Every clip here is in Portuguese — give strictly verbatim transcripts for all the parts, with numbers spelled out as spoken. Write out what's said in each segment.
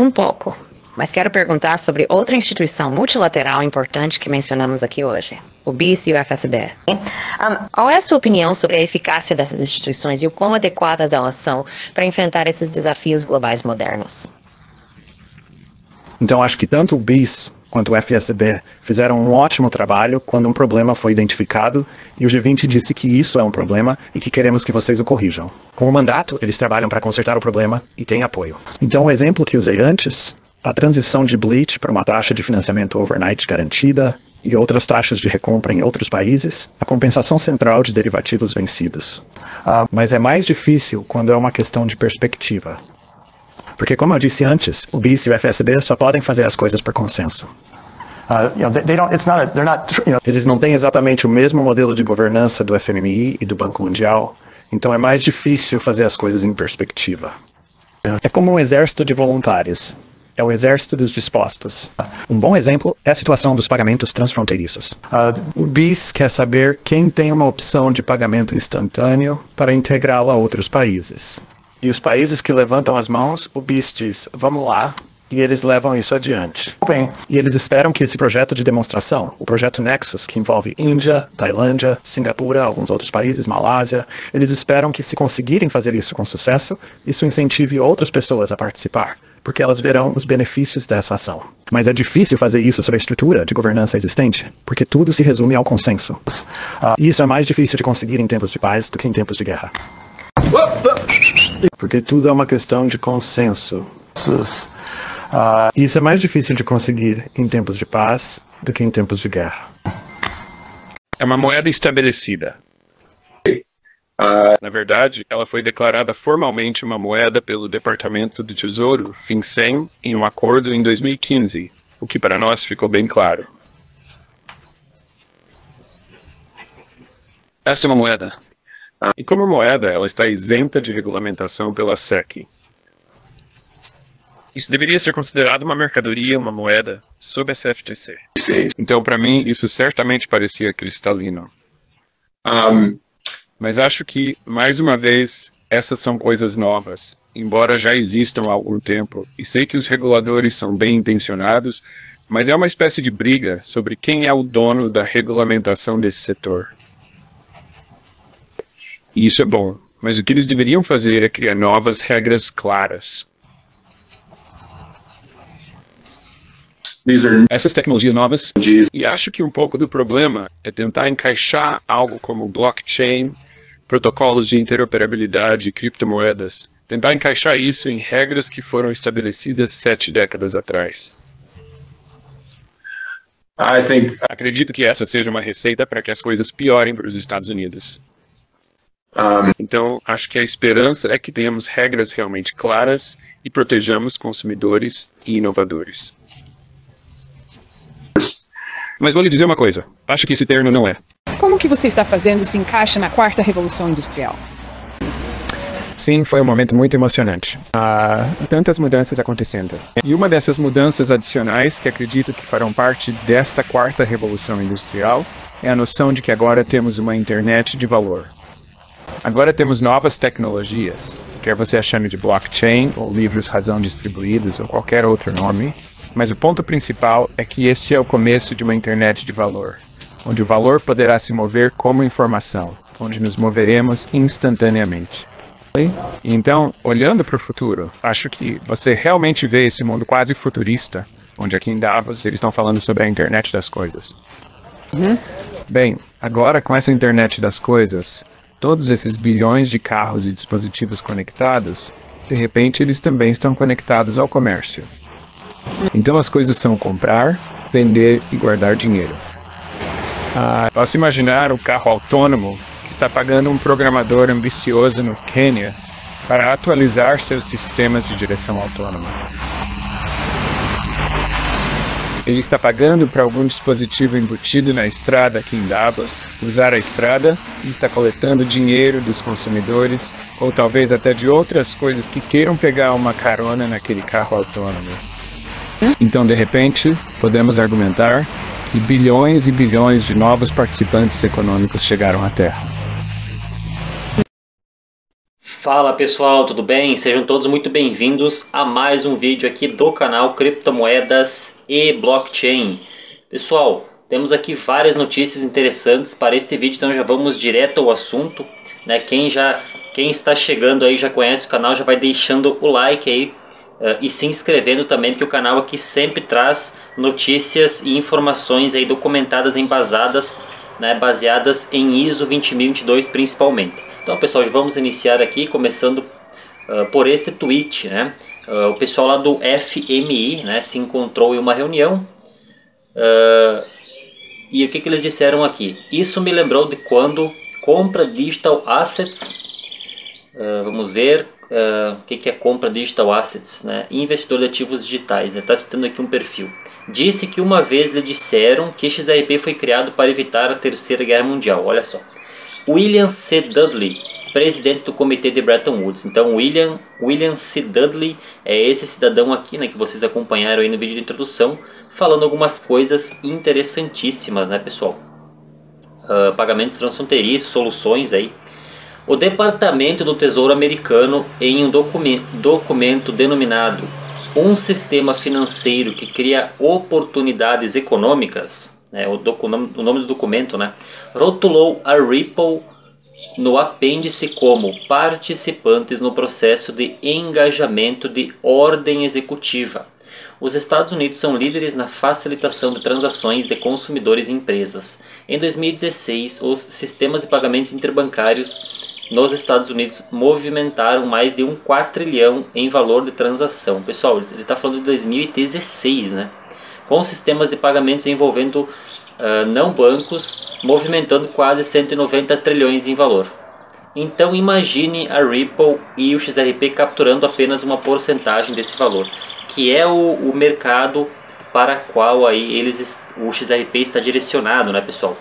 Um pouco. Mas quero perguntar sobre outra instituição multilateral importante que mencionamos aqui hoje, o B I S e o F S B. Um, qual é a sua opinião sobre a eficácia dessas instituições e o quão adequadas elas são para enfrentar esses desafios globais modernos? Então acho que tanto o B I S quanto o F S B fizeram um ótimo trabalho quando um problema foi identificado e o G vinte disse que isso é um problema e que queremos que vocês o corrijam. Com o mandato, eles trabalham para consertar o problema e têm apoio. Então o exemplo que usei antes, a transição de Bleach para uma taxa de financiamento overnight garantida e outras taxas de recompra em outros países, a compensação central de derivativos vencidos. Uh, mas é mais difícil quando é uma questão de perspectiva. Porque, como eu disse antes, o B I S e o F S B só podem fazer as coisas por consenso. Uh, you know, they, they don't, it's not a, they're not, you know, eles não têm exatamente o mesmo modelo de governança do F M I e do Banco Mundial, então é mais difícil fazer as coisas em perspectiva. É como um exército de voluntários. É o exército dos dispostos. Um bom exemplo é a situação dos pagamentos transfronteiriços. Uh, o B I S quer saber quem tem uma opção de pagamento instantâneo para integrá-lo a outros países. E os países que levantam as mãos, o B I S diz, vamos lá, e eles levam isso adiante. Bem, e eles esperam que esse projeto de demonstração, o projeto Nexus, que envolve Índia, Tailândia, Singapura, alguns outros países, Malásia, eles esperam que, se conseguirem fazer isso com sucesso, isso incentive outras pessoas a participar, porque elas verão os benefícios dessa ação. Mas é difícil fazer isso sobre a estrutura de governança existente, porque tudo se resume ao consenso. Uh, e isso é mais difícil de conseguir em tempos de paz do que em tempos de guerra. Porque tudo é uma questão de consenso. Uh, isso é mais difícil de conseguir em tempos de paz do que em tempos de guerra. É uma moeda estabelecida. Uh, na verdade, ela foi declarada formalmente uma moeda pelo Departamento do Tesouro, FinCEN, em um acordo em dois mil e quinze, o que para nós ficou bem claro. Esta é uma moeda. Uh, e como moeda, ela está isenta de regulamentação pela S E C. Isso deveria ser considerado uma mercadoria, uma moeda, sob a C F T C. Sim. Então, para mim, isso certamente parecia cristalino. Um, Mas acho que, mais uma vez, essas são coisas novas, embora já existam há algum tempo. E sei que os reguladores são bem intencionados, mas é uma espécie de briga sobre quem é o dono da regulamentação desse setor. E isso é bom, mas o que eles deveriam fazer é criar novas regras claras. Essas tecnologias novas, e acho que um pouco do problema é tentar encaixar algo como blockchain, protocolos de interoperabilidade e criptomoedas, tentar encaixar isso em regras que foram estabelecidas sete décadas atrás. I think... Acredito que essa seja uma receita para que as coisas piorem para os Estados Unidos. Um... Então, acho que a esperança é que tenhamos regras realmente claras e protejamos consumidores e inovadores. Mas vou lhe dizer uma coisa, acho que esse termo não é. Como que você está fazendo se encaixa na quarta revolução industrial? Sim, foi um momento muito emocionante. Há tantas mudanças acontecendo. E uma dessas mudanças adicionais que acredito que farão parte desta quarta revolução industrial é a noção de que agora temos uma internet de valor. Agora temos novas tecnologias, quer você a chame de blockchain ou livros razão distribuídos ou qualquer outro nome. Mas o ponto principal é que este é o começo de uma internet de valor, onde o valor poderá se mover como informação, onde nos moveremos instantaneamente. E então, olhando para o futuro, acho que você realmente vê esse mundo quase futurista, onde aqui em Davos eles estão falando sobre a internet das coisas. Uhum. Bem, agora com essa internet das coisas, todos esses bilhões de carros e dispositivos conectados, de repente eles também estão conectados ao comércio. Então as coisas são comprar, vender e guardar dinheiro. Ah, posso imaginar um carro autônomo que está pagando um programador ambicioso no Quênia para atualizar seus sistemas de direção autônoma. Ele está pagando para algum dispositivo embutido na estrada aqui em Davos usar a estrada e está coletando dinheiro dos consumidores ou talvez até de outras coisas que queiram pegar uma carona naquele carro autônomo. Então, de repente, podemos argumentar que bilhões e bilhões de novos participantes econômicos chegaram à Terra. Fala pessoal, tudo bem? Sejam todos muito bem-vindos a mais um vídeo aqui do canal Criptomoedas e Blockchain. Pessoal, temos aqui várias notícias interessantes para este vídeo, então já vamos direto ao assunto, né? Quem já, quem está chegando aí já conhece o canal, já vai deixando o like aí uh, e se inscrevendo também, porque o canal aqui sempre traz notícias e informações aí documentadas, embasadas, né? Baseadas em I S O vinte mil e vinte e dois principalmente. Então pessoal, vamos iniciar aqui começando uh, por este tweet, né? Uh, o pessoal lá do F M I, né, se encontrou em uma reunião uh, e o que, que eles disseram aqui? Isso me lembrou de quando compra digital assets, uh, vamos ver uh, o que, que é compra digital assets, né? Investidor de ativos digitais, está, né? Citando aqui um perfil. Disse que uma vez lhe disseram que X R P foi criado para evitar a Terceira Guerra Mundial, olha só. William C. Dudley, presidente do comitê de Bretton Woods. Então William, William C. Dudley é esse cidadão aqui, né, que vocês acompanharam aí no vídeo de introdução, falando algumas coisas interessantíssimas, né, pessoal? Uh, pagamentos transfronteiriços, soluções aí. O Departamento do Tesouro americano, em um documento, documento denominado Um Sistema Financeiro que Cria Oportunidades Econômicas, É, o, docu, o nome do documento, né, rotulou a Ripple no apêndice como participantes no processo de engajamento de ordem executiva. Os Estados Unidos são líderes na facilitação de transações de consumidores e empresas. Em dois mil e dezesseis, os sistemas de pagamentos interbancários nos Estados Unidos movimentaram mais de um quatrilhão em valor de transação. Pessoal, ele está falando de dois mil e dezesseis, né? Com sistemas de pagamentos envolvendo uh, não bancos, movimentando quase cento e noventa trilhões em valor. Então imagine a Ripple e o X R P capturando apenas uma porcentagem desse valor, que é o, o mercado para qual aí eles, o X R P está direcionado, né, pessoal?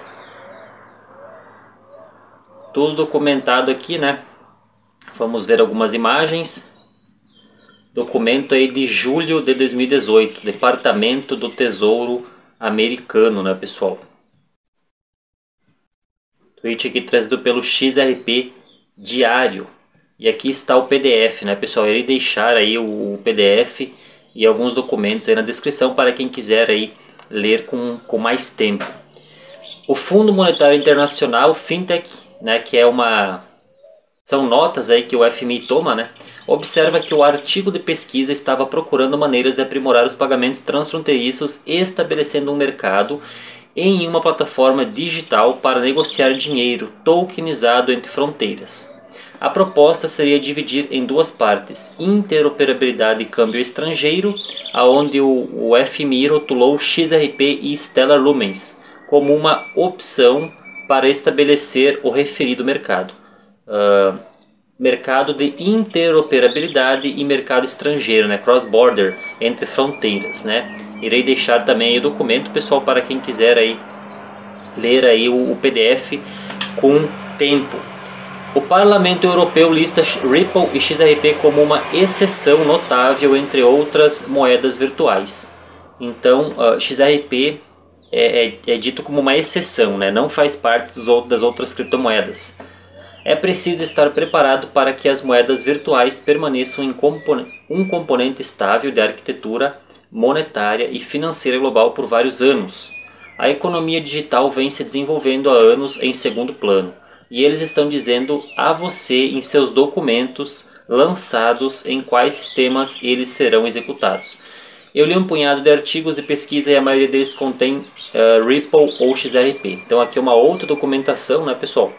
Tudo documentado aqui, né? Vamos ver algumas imagens. Documento aí de julho de dois mil e dezoito, Departamento do Tesouro americano, né, pessoal? Tweet aqui trazido pelo X R P Diário. E aqui está o P D F, né, pessoal? Eu irei deixar aí o P D F e alguns documentos aí na descrição para quem quiser aí ler com, com mais tempo. O Fundo Monetário Internacional, Fintech, né, que é uma... são notas aí que o F M I toma, né? Observa que o artigo de pesquisa estava procurando maneiras de aprimorar os pagamentos transfronteiriços, estabelecendo um mercado em uma plataforma digital para negociar dinheiro tokenizado entre fronteiras. A proposta seria dividir em duas partes: interoperabilidade e câmbio estrangeiro, aonde o, o F M I rotulou X R P e Stellar Lumens como uma opção para estabelecer o referido mercado. Uh, mercado de interoperabilidade e mercado estrangeiro, né, cross-border, entre fronteiras, né. Irei deixar também aí o documento, pessoal, para quem quiser aí ler aí o, o P D F com tempo. O Parlamento Europeu lista Ripple e X R P como uma exceção notável entre outras moedas virtuais. Então, uh, X R P é, é, é dito como uma exceção, né, não faz parte dos, das outras criptomoedas. É preciso estar preparado para que as moedas virtuais permaneçam em compon- um componente estável de arquitetura monetária e financeira global por vários anos. A economia digital vem se desenvolvendo há anos em segundo plano, e eles estão dizendo a você em seus documentos lançados em quais sistemas eles serão executados. Eu li um punhado de artigos de pesquisa e a maioria deles contém uh, Ripple ou X R P. Então aqui é uma outra documentação, né, pessoal?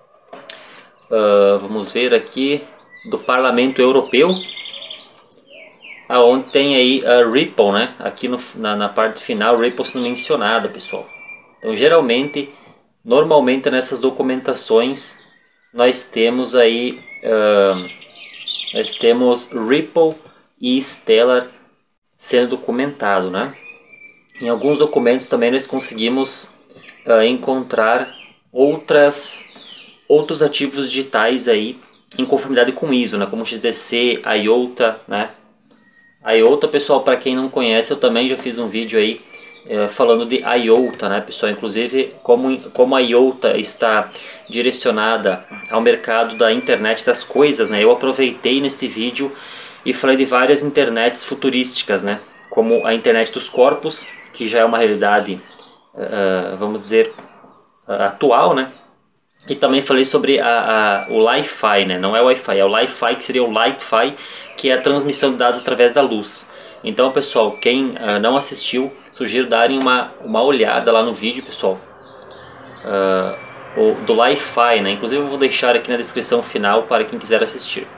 Uh, vamos ver aqui do Parlamento Europeu, aonde tem aí a Ripple, né? Aqui no, na, na parte final, Ripple sendo mencionada, pessoal. Então geralmente, normalmente nessas documentações nós temos aí uh, nós temos Ripple e Stellar sendo documentado, né? Em alguns documentos também nós conseguimos uh, encontrar outras outros ativos digitais aí em conformidade com I S O, né, como X D C, I O T A, né? A I O T A, pessoal, para quem não conhece, eu também já fiz um vídeo aí é, falando de IOTA, né, pessoal? Inclusive, como, como a IOTA está direcionada ao mercado da internet das coisas, né? Eu aproveitei neste vídeo e falei de várias internets futurísticas, né? Como a internet dos corpos, que já é uma realidade, uh, vamos dizer, uh, atual, né? E também falei sobre a, a, o Li-Fi, né? Não é o Wi-Fi, é o Li-Fi, que seria o Light-Fi, que é a transmissão de dados através da luz. Então, pessoal, quem uh, não assistiu, sugiro darem uma, uma olhada lá no vídeo, pessoal, uh, o, do Li-Fi, né? Inclusive eu vou deixar aqui na descrição final para quem quiser assistir.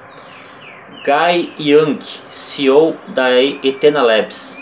Guy Young, C E O da Ethena Labs,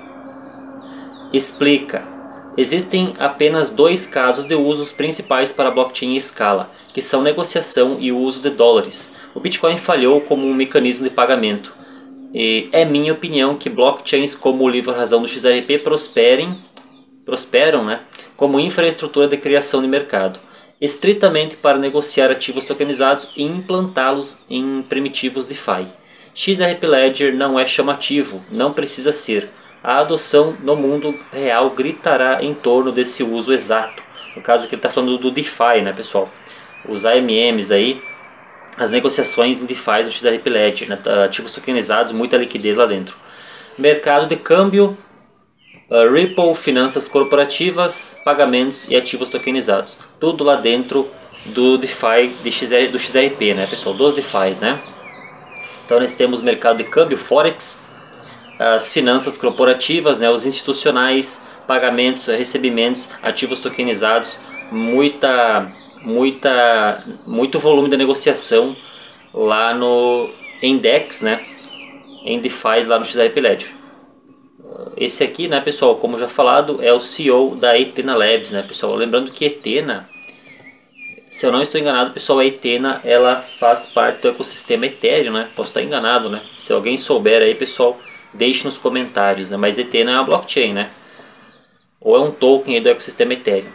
explica: existem apenas dois casos de usos principais para blockchain em escala, que são negociação e o uso de dólares. O Bitcoin falhou como um mecanismo de pagamento. E é minha opinião que blockchains como o livro-razão do X R P prosperem, prosperam, né, como infraestrutura de criação de mercado, estritamente para negociar ativos tokenizados e implantá-los em primitivos DeFi. X R P Ledger não é chamativo, não precisa ser. A adoção no mundo real gritará em torno desse uso exato. No caso aqui ele está falando do DeFi, né, pessoal? Os A M Ms aí, as negociações em DeFi do X R P Ledger, né? Ativos tokenizados, muita liquidez lá dentro. Mercado de câmbio, uh, Ripple, finanças corporativas, pagamentos e ativos tokenizados. Tudo lá dentro do DeFi de X R, do X R P, né, pessoal? Dos DeFis, né? Então nós temos mercado de câmbio, Forex, as finanças corporativas, né, os institucionais, pagamentos, recebimentos, ativos tokenizados, muita, muita, muito volume de negociação lá no Index, né, em DeFi lá no X R P Ledger. Esse aqui, né, pessoal, como já falado, é o C E O da Ethena Labs, né, pessoal? Lembrando que Ethena, se eu não estou enganado, pessoal, a Ethena, ela faz parte do ecossistema Ethereum, né? Posso estar enganado, né? Se alguém souber aí, pessoal, deixe nos comentários, né? Mas Ethena é uma blockchain, né? Ou é um token aí do ecossistema Ethereum.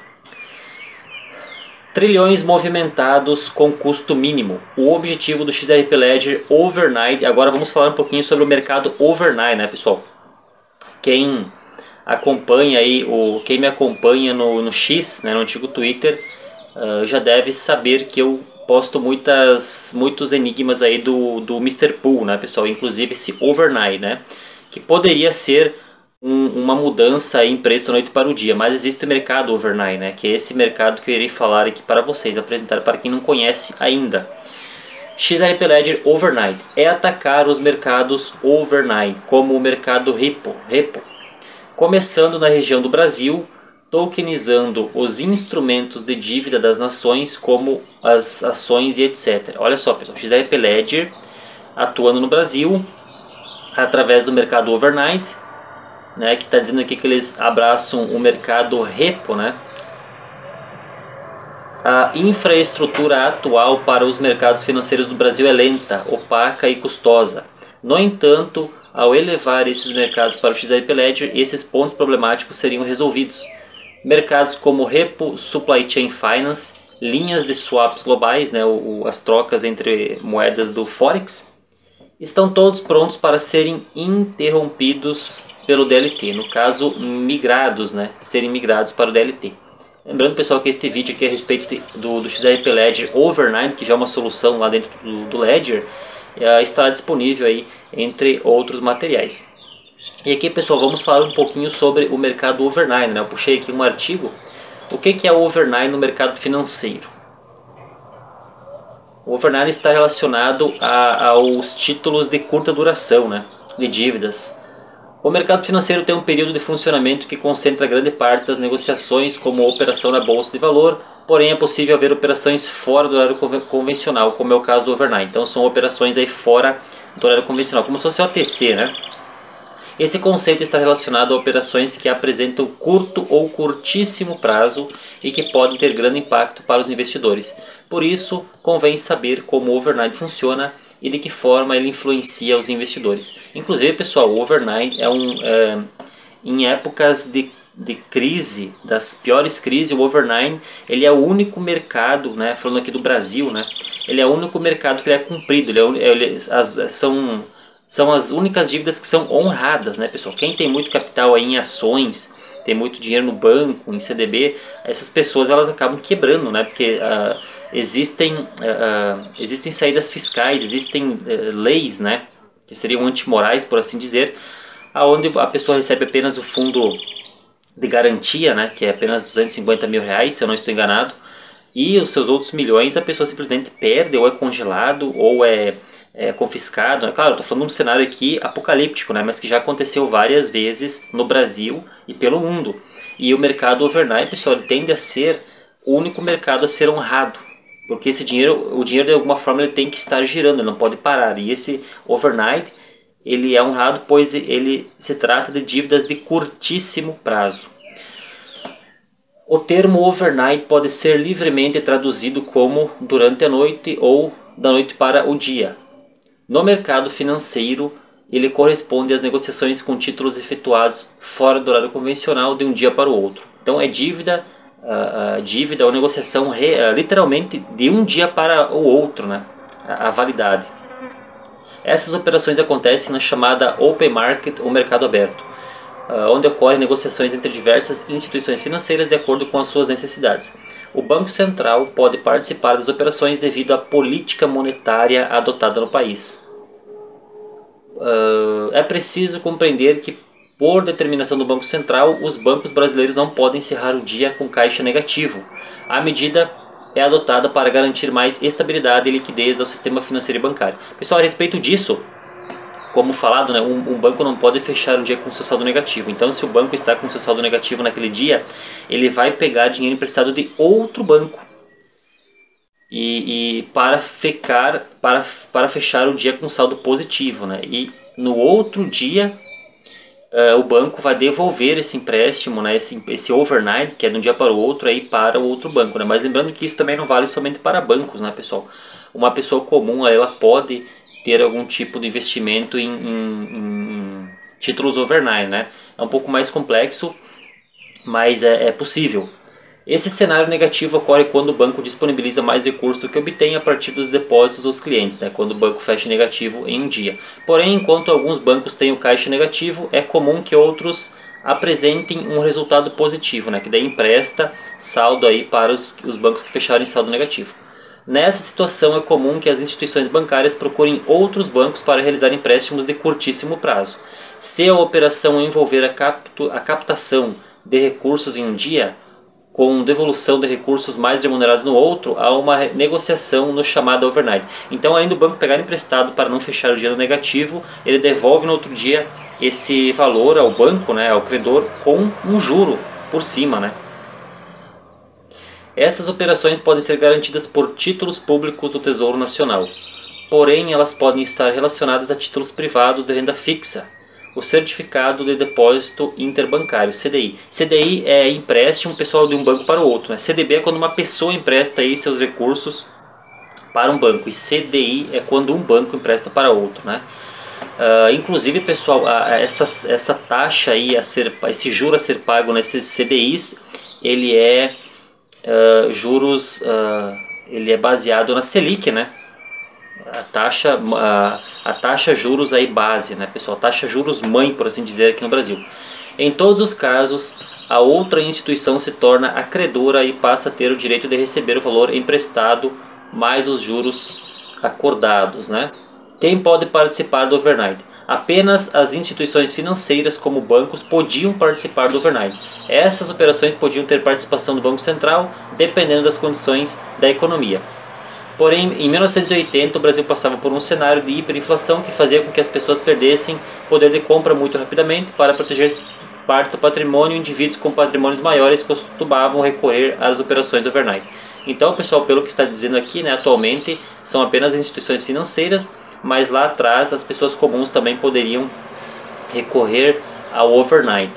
Trilhões movimentados com custo mínimo. O objetivo do X R P Ledger Overnight. Agora vamos falar um pouquinho sobre o mercado Overnight, né, pessoal? Quem acompanha aí, o, quem me acompanha no, no X, né, no antigo Twitter, uh, já deve saber que eu posto muitas, muitos enigmas aí do, do mister Pool, né, pessoal? Inclusive esse Overnight, né? Que poderia ser um, uma mudança em preço da noite para o dia, mas existe o mercado Overnight, né? Que é esse mercado que eu irei falar aqui para vocês, apresentar para quem não conhece ainda. X R P Ledger Overnight é atacar os mercados Overnight, como o mercado Ripple, Ripple, começando na região do Brasil, tokenizando os instrumentos de dívida das nações, como as ações e etcétera. Olha só, pessoal, X R P Ledger atuando no Brasil através do mercado Overnight, né, que está dizendo aqui que eles abraçam o mercado Repo, né? A infraestrutura atual para os mercados financeiros do Brasil é lenta, opaca e custosa. No entanto, ao elevar esses mercados para o X R P Ledger, esses pontos problemáticos seriam resolvidos. Mercados como Repo, Supply Chain Finance, linhas de swaps globais, né, o, as trocas entre moedas do Forex, estão todos prontos para serem interrompidos pelo D L T, no caso migrados, né, serem migrados para o D L T. Lembrando, pessoal, que este vídeo aqui é a respeito de, do, do X R P Ledger Overnight, que já é uma solução lá dentro do, do Ledger, uh, estará disponível aí entre outros materiais. E aqui, pessoal, vamos falar um pouquinho sobre o mercado Overnight, né? Eu puxei aqui um artigo. O que, que é o Overnight no mercado financeiro? O Overnight está relacionado a, aos títulos de curta duração, né, de dívidas. O mercado financeiro tem um período de funcionamento que concentra grande parte das negociações, como a operação na bolsa de valor, porém é possível haver operações fora do horário convencional, como é o caso do Overnight. Então são operações aí fora do horário convencional, como se fosse o O T C, né? Esse conceito está relacionado a operações que apresentam curto ou curtíssimo prazo e que podem ter grande impacto para os investidores. Por isso, convém saber como o Overnight funciona e de que forma ele influencia os investidores. Inclusive, pessoal, o Overnight é um... É, em épocas de, de crise, das piores crises, o Overnight ele é o único mercado, né, falando aqui do Brasil, né, ele é o único mercado que ele é cumprido, ele é, ele, as, são... São as únicas dívidas que são honradas, né, pessoal? Quem tem muito capital aí em ações, tem muito dinheiro no banco, em C D B, essas pessoas elas acabam quebrando, né? Porque uh, existem, uh, uh, existem saídas fiscais, existem uh, leis, né? Que seriam antimorais, por assim dizer, aonde a pessoa recebe apenas o fundo de garantia, né? Que é apenas duzentos e cinquenta mil reais, se eu não estou enganado, e os seus outros milhões a pessoa simplesmente perde, ou é congelado, ou é, é confiscado. É claro, eu estou falando de um cenário aqui apocalíptico, né? Mas que já aconteceu várias vezes no Brasil e pelo mundo. E o mercado overnight, pessoal, ele tende a ser o único mercado a ser honrado, porque esse dinheiro, o dinheiro de alguma forma ele tem que estar girando, ele não pode parar. E esse overnight, ele é honrado pois ele se trata de dívidas de curtíssimo prazo. O termo overnight pode ser livremente traduzido como durante a noite ou da noite para o dia. No mercado financeiro, ele corresponde às negociações com títulos efetuados fora do horário convencional de um dia para o outro. Então é dívida, uh, uh, dívida ou negociação re, uh, literalmente de um dia para o outro, né? a, a validade. Essas operações acontecem na chamada open market ou mercado aberto, onde ocorrem negociações entre diversas instituições financeiras de acordo com as suas necessidades. O Banco Central pode participar das operações devido à política monetária adotada no país. É preciso compreender que, por determinação do Banco Central, os bancos brasileiros não podem encerrar o dia com caixa negativo. A medida é adotada para garantir mais estabilidade e liquidez ao sistema financeiro e bancário. Pessoal, a respeito disso, como falado, né, um, um banco não pode fechar um dia com seu saldo negativo. Então, se o banco está com seu saldo negativo naquele dia, ele vai pegar dinheiro emprestado de outro banco e, e para, ficar, para, para fechar o dia com saldo positivo, né? E no outro dia, uh, o banco vai devolver esse empréstimo, né, esse, esse overnight, que é de um dia para o outro, aí, para o outro banco. Né? Mas lembrando que isso também não vale somente para bancos, né, pessoal? Uma pessoa comum, ela pode ter algum tipo de investimento em, em, em títulos overnight, né? É um pouco mais complexo, mas é, é possível. Esse cenário negativo ocorre quando o banco disponibiliza mais recursos do que obtém a partir dos depósitos dos clientes, né? Quando o banco fecha negativo em um dia. Porém, enquanto alguns bancos têm o caixa negativo, é comum que outros apresentem um resultado positivo, né? Que daí empresta saldo aí para os, os bancos que fecharem saldo negativo. Nessa situação é comum que as instituições bancárias procurem outros bancos para realizar empréstimos de curtíssimo prazo. Se a operação envolver a, captu, a captação de recursos em um dia, com devolução de recursos mais remunerados no outro, há uma negociação no chamado overnight. Então, além do banco pegar emprestado para não fechar o dia no negativo, ele devolve no outro dia esse valor ao banco, né, ao credor, com um juro por cima, né? Essas operações podem ser garantidas por títulos públicos do Tesouro Nacional, porém elas podem estar relacionadas a títulos privados de renda fixa, o Certificado de Depósito Interbancário, C D I. C D I é empréstimo pessoal de um banco para o outro, né? C D B é quando uma pessoa empresta aí seus recursos para um banco, e C D I é quando um banco empresta para outro, né? Uh, inclusive, pessoal, uh, essa, essa taxa aí, a ser, esse juro a ser pago nesses C D Is, ele é Uh, juros, uh, ele é baseado na Selic, né? A taxa, uh, a taxa juros aí base, né, pessoal? Taxa juros mãe, por assim dizer, aqui no Brasil. Em todos os casos, a outra instituição se torna a credora e passa a ter o direito de receber o valor emprestado mais os juros acordados, né? Quem pode participar do overnight? Apenas as instituições financeiras, como bancos, podiam participar do overnight. Essas operações podiam ter participação do Banco Central, dependendo das condições da economia. Porém, em mil novecentos e oitenta, o Brasil passava por um cenário de hiperinflação que fazia com que as pessoas perdessem poder de compra muito rapidamente. Para proteger parte do patrimônio, indivíduos com patrimônios maiores costumavam recorrer às operações overnight. Então, pessoal, pelo que está dizendo aqui, né, atualmente são apenas instituições financeiras, mas lá atrás as pessoas comuns também poderiam recorrer ao overnight.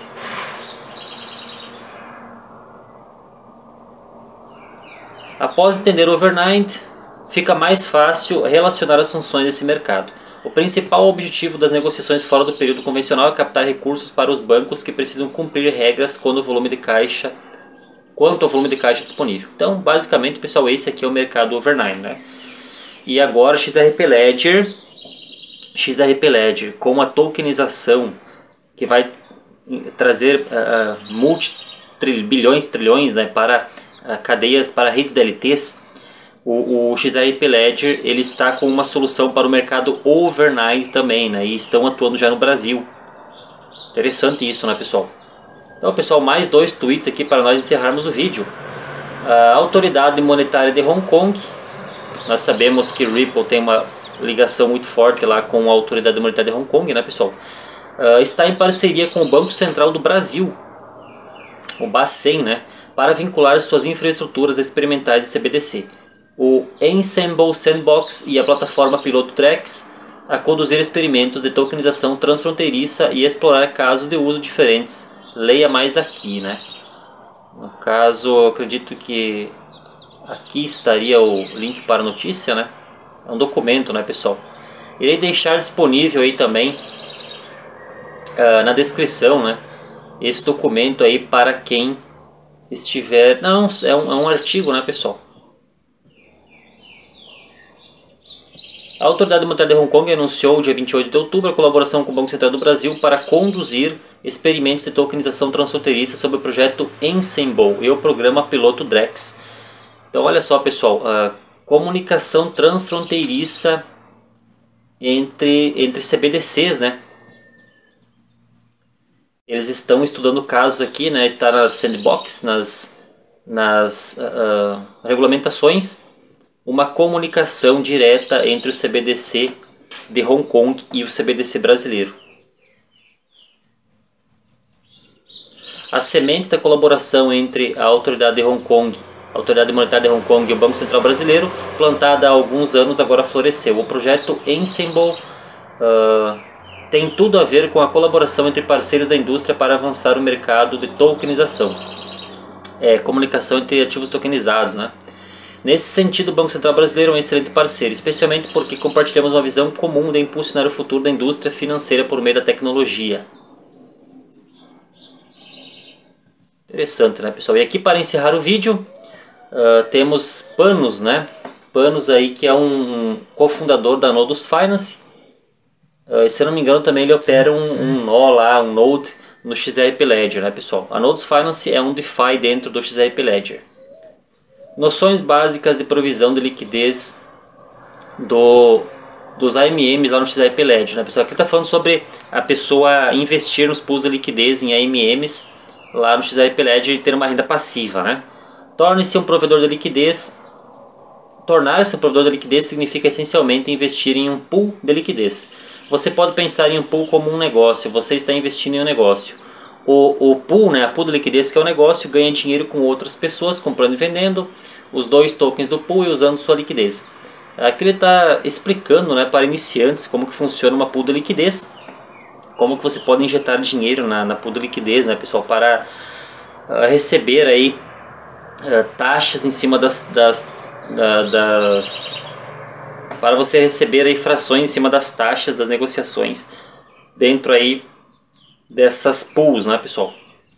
Após entender o overnight, fica mais fácil relacionar as funções desse mercado. O principal objetivo das negociações fora do período convencional é captar recursos para os bancos que precisam cumprir regras quando o volume de caixa, quanto ao volume de caixa disponível. Então, basicamente, pessoal, esse aqui é o mercado overnight, né? E agora X R P Ledger, X R P Ledger com a tokenização que vai trazer uh, multi-bilhões, trilhões, né, para uh, cadeias, para redes D L Ts, o, o X R P Ledger ele está com uma solução para o mercado overnight também, né, e estão atuando já no Brasil. Interessante isso, né, pessoal? Então, pessoal, mais dois tweets aqui para nós encerrarmos o vídeo. A autoridade monetária de Hong Kong, nós sabemos que Ripple tem uma ligação muito forte lá com a autoridade monetária de Hong Kong, né, pessoal? Uh, está em parceria com o Banco Central do Brasil, o Bacen, né, para vincular suas infraestruturas experimentais de C B D C, o Ensemble Sandbox e a plataforma piloto Drex, a conduzir experimentos de tokenização transfronteiriça e explorar casos de uso diferentes. Leia mais aqui, né? No caso, eu acredito que aqui estaria o link para a notícia, né? É um documento, né, pessoal? Irei deixar disponível aí também uh, na descrição, né? Esse documento aí para quem estiver... Não, é um, é um artigo, né, pessoal? A Autoridade Monetária de Hong Kong anunciou dia vinte e oito de outubro a colaboração com o Banco Central do Brasil para conduzir experimentos de tokenização transfronteiriça sobre o projeto Ensemble e o programa piloto Drex. Então, olha só, pessoal, a comunicação transfronteiriça entre, entre C B D Cs, né? Eles estão estudando casos aqui, né? Está na sandbox, nas, nas uh, regulamentações, uma comunicação direta entre o C B D C de Hong Kong e o C B D C brasileiro. As sementes da colaboração entre a autoridade de Hong Kong, a autoridade monetária de Hong Kong e o Banco Central brasileiro, plantada há alguns anos, agora floresceu. O projeto Ensemble uh, tem tudo a ver com a colaboração entre parceiros da indústria para avançar o mercado de tokenização, é, comunicação entre ativos tokenizados, né? Nesse sentido, o Banco Central brasileiro é um excelente parceiro, especialmente porque compartilhamos uma visão comum de impulsionar o futuro da indústria financeira por meio da tecnologia. Interessante, né, pessoal? E aqui, para encerrar o vídeo, uh, temos Panos, né? Panos aí, que é um, um cofundador da Nodus Finance. Uh, se eu não me engano, também ele opera um, um nó lá, um node no X R P Ledger, né, pessoal? A Nodus Finance é um DeFi dentro do X R P Ledger. Noções básicas de provisão de liquidez do, dos A M Ms lá no X R P Ledger, né, pessoal? Aqui está falando sobre a pessoa investir nos pools de liquidez em A M Ms lá no X R P Ledger e ter uma renda passiva, né? Torne-se um provedor de liquidez. Tornar-se um provedor de liquidez significa essencialmente investir em um pool de liquidez. Você pode pensar em um pool como um negócio, você está investindo em um negócio. O, o pool, né, a pool de liquidez, que é o negócio, ganha dinheiro com outras pessoas, comprando e vendendo os dois tokens do pool e usando sua liquidez. Aqui ele está explicando, né, para iniciantes como que funciona uma pool de liquidez, como que você pode injetar dinheiro na, na pool de liquidez, né, pessoal, para uh, receber aí uh, taxas em cima das, das, da, das para você receber aí frações em cima das taxas das negociações dentro aí dessas pools, né, pessoal?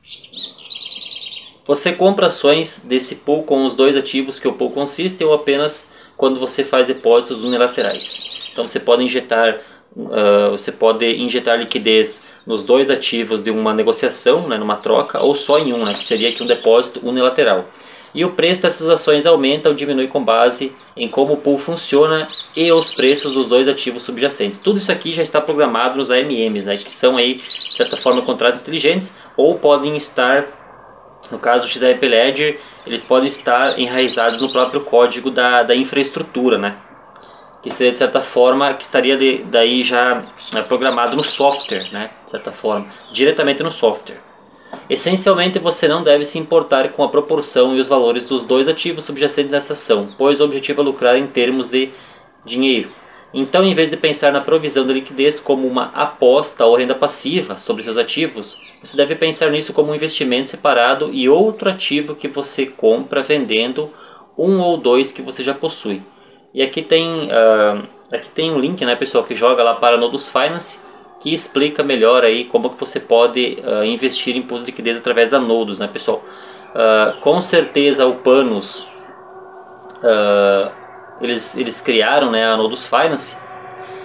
Você compra ações desse pool com os dois ativos que o pool consiste, ou apenas quando você faz depósitos unilaterais. Então você pode injetar uh, você pode injetar liquidez nos dois ativos de uma negociação, né, numa troca, ou só em um, né, que seria aqui um depósito unilateral. E o preço dessas ações aumenta ou diminui com base em como o pool funciona e os preços dos dois ativos subjacentes. Tudo isso aqui já está programado nos A M Ms, né, que são aí, de certa forma, contratos inteligentes, ou podem estar, no caso do X R P Ledger, eles podem estar enraizados no próprio código da, da infraestrutura, né, que seria, de certa forma, que estaria de, daí já é, programado no software, né, de certa forma, diretamente no software. Essencialmente, você não deve se importar com a proporção e os valores dos dois ativos subjacentes nessa ação, pois o objetivo é lucrar em termos de dinheiro. Então, em vez de pensar na provisão de liquidez como uma aposta ou renda passiva sobre seus ativos, você deve pensar nisso como um investimento separado e outro ativo que você compra vendendo um ou dois que você já possui. E aqui tem, uh, aqui tem um link, né, pessoal, que joga lá para Nodus Finance, que explica melhor aí como que você pode uh, investir em pools de liquidez através da Nodus, né, pessoal? Uh, com certeza o Panos, uh, eles, eles criaram, né, a Nodus Finance,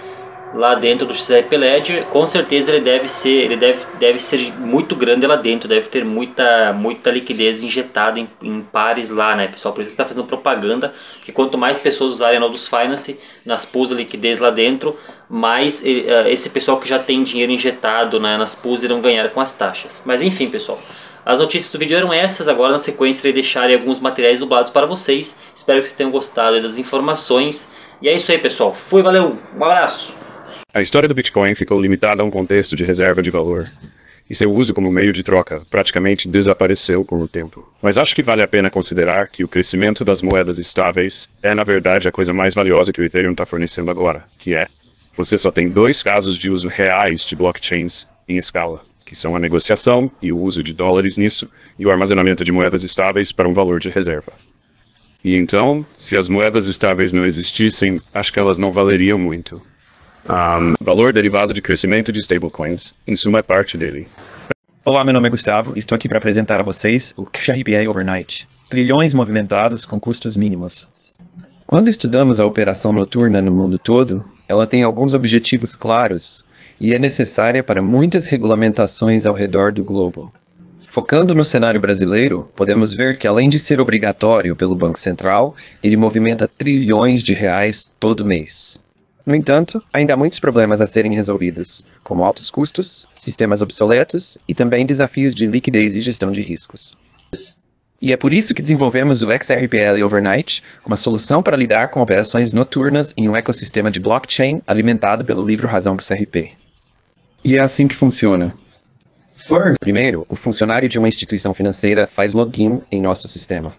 lá dentro do X R P Ledger. Com certeza ele deve ser, ele deve, deve ser muito grande lá dentro, deve ter muita, muita liquidez injetada em, em pares lá, né, pessoal? Por isso que está fazendo propaganda, que quanto mais pessoas usarem a Nodus Finance nas pools de liquidez lá dentro, mais esse pessoal que já tem dinheiro injetado, né, nas pools irão ganhar com as taxas. Mas enfim, pessoal, as notícias do vídeo eram essas. Agora na sequência irei deixar alguns materiais dublados para vocês. Espero que vocês tenham gostado das informações. E é isso aí, pessoal. Fui, valeu, um abraço. A história do Bitcoin ficou limitada a um contexto de reserva de valor, e seu uso como meio de troca praticamente desapareceu com o tempo. Mas acho que vale a pena considerar que o crescimento das moedas estáveis é, na verdade, a coisa mais valiosa que o Ethereum está fornecendo agora, que é: você só tem dois casos de uso reais de blockchains em escala, que são a negociação e o uso de dólares nisso, e o armazenamento de moedas estáveis para um valor de reserva. E então, se as moedas estáveis não existissem, acho que elas não valeriam muito. Um, valor derivado de crescimento de stablecoins, em suma, é parte dele. Olá, meu nome é Gustavo e estou aqui para apresentar a vocês o X R P A Overnight. Trilhões movimentados com custos mínimos. Quando estudamos a operação noturna no mundo todo, ela tem alguns objetivos claros e é necessária para muitas regulamentações ao redor do globo. Focando no cenário brasileiro, podemos ver que, além de ser obrigatório pelo Banco Central, ele movimenta trilhões de reais todo mês. No entanto, ainda há muitos problemas a serem resolvidos, como altos custos, sistemas obsoletos e também desafios de liquidez e gestão de riscos. E é por isso que desenvolvemos o X R P L Overnight, uma solução para lidar com operações noturnas em um ecossistema de blockchain alimentado pelo livro Razão X R P. E é assim que funciona. Primeiro, o funcionário de uma instituição financeira faz login em nosso sistema.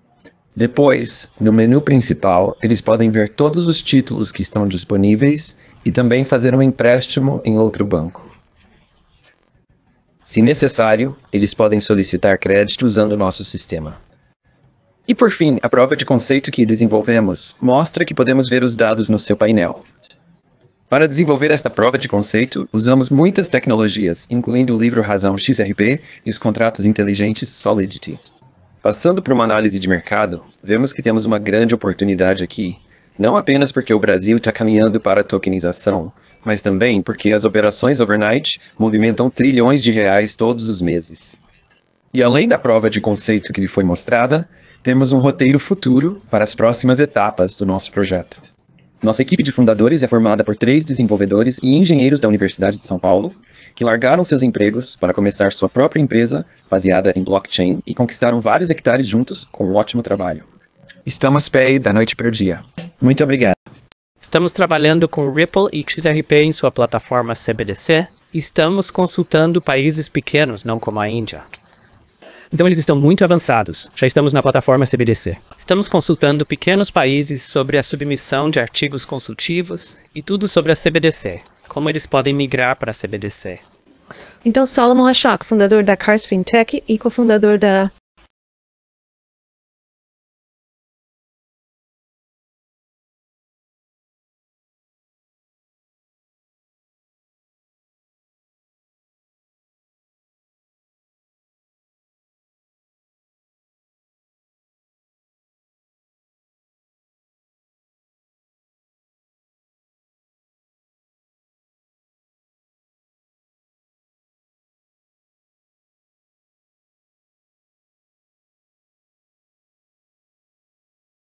Depois, no menu principal, eles podem ver todos os títulos que estão disponíveis e também fazer um empréstimo em outro banco. Se necessário, eles podem solicitar crédito usando o nosso sistema. E por fim, a prova de conceito que desenvolvemos mostra que podemos ver os dados no seu painel. Para desenvolver esta prova de conceito, usamos muitas tecnologias, incluindo o livro Razão X R P e os contratos inteligentes Solidity. Passando por uma análise de mercado, vemos que temos uma grande oportunidade aqui, não apenas porque o Brasil está caminhando para a tokenização, mas também porque as operações overnight movimentam trilhões de reais todos os meses. E além da prova de conceito que lhe foi mostrada, temos um roteiro futuro para as próximas etapas do nosso projeto. Nossa equipe de fundadores é formada por três desenvolvedores e engenheiros da Universidade de São Paulo, que largaram seus empregos para começar sua própria empresa baseada em blockchain e conquistaram vários hectares juntos com um ótimo trabalho. Estamos P I da noite para o dia. Muito obrigado. Estamos trabalhando com Ripple e X R P em sua plataforma C B D C e estamos consultando países pequenos, não como a Índia. Então eles estão muito avançados. Já estamos na plataforma C B D C. Estamos consultando pequenos países sobre a submissão de artigos consultivos e tudo sobre a C B D C. Como eles podem migrar para a C B D C. Então Solomon Ashok, fundador da Cars Fintech e cofundador da